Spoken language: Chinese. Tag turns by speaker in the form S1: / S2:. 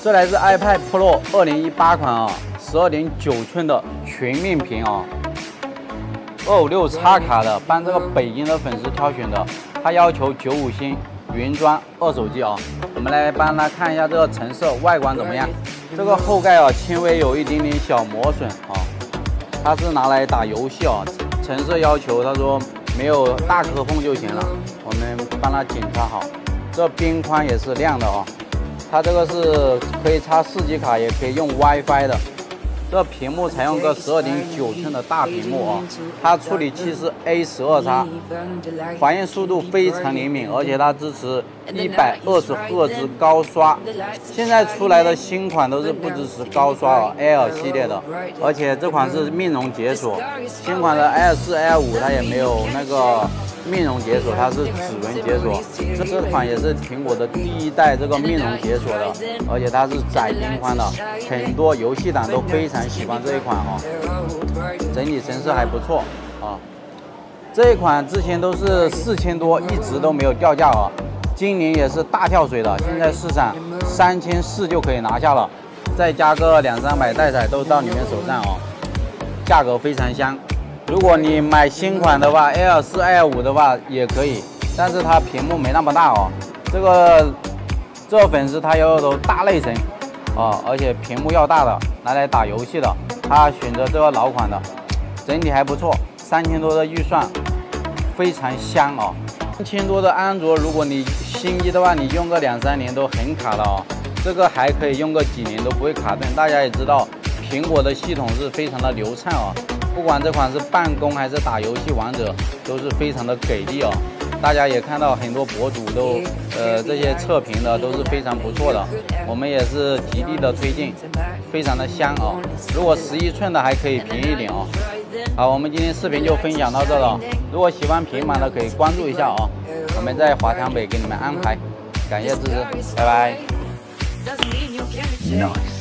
S1: 这来自 iPad Pro 2018款啊，12.9寸的全面屏啊，256X卡的，帮这个北京的粉丝挑选的。它要求95星原装2手机啊。我们来帮它看一下这个成色外观怎么样。这个后盖啊，轻微有一点点小磨损啊。它是拿来打游戏啊，成色要求他说没有大磕缝就行了。我们帮它检查好。这边框也是亮的啊。它这个是可以插4G 卡，也可以用 WiFi 的。这屏幕采用个12.9寸的大屏幕啊，它处理器是 A12X， 反应速度非常灵敏，而且它支持120赫兹高刷。现在出来的新款都是不支持高刷啊 ，Air 系列的，而且这款是面容解锁。新款的 Air4、Air5它也没有那个面容解锁，它是指纹解锁。这款也是苹果的第1代这个面容解锁的，而且它是窄边框的，很多游戏党都非常喜欢这一款啊。整体成色还不错啊。这一款之前都是4000多，一直都没有掉价啊。今年也是大跳水的，现在市场3400就可以拿下了，再加个200-300带彩都到你们手上啊，价格非常香。如果你买新款的话 ，Air4、Air5 的话也可以，但是它屏幕没那么大哦。这粉丝他要求大内存啊，而且屏幕要大的，拿来打游戏的，他选择这个老款的，整体还不错，3000多的预算，非常香哦。3000多的安卓，如果你新机的话，你用个2-3年都很卡的哦。这个还可以用个几年都不会卡顿。大家也知道，苹果的系统是非常的流畅哦。不管这款是办公还是打游戏王者，都是非常的给力哦。大家也看到很多博主都这些测评的都是非常不错的，我们也是极力的推荐，非常的香哦。如果11寸的还可以便宜一点哦。好，我们今天视频就分享到这了。如果喜欢平板的可以关注一下哦，我们在华强北给你们安排，感谢支持，拜拜。Nice.